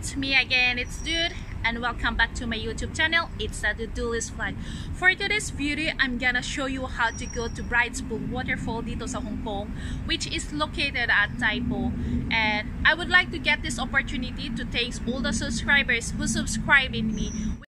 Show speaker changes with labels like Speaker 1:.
Speaker 1: it's me again, it's Dude, and welcome back to my YouTube channel. It's a to-do list vlog. For today's video, I'm gonna show you how to go to Bride's Pool waterfall dito sa Hong Kong, which is located at Taipo. And I would like to get this opportunity to thank all the subscribers who subscribe in me.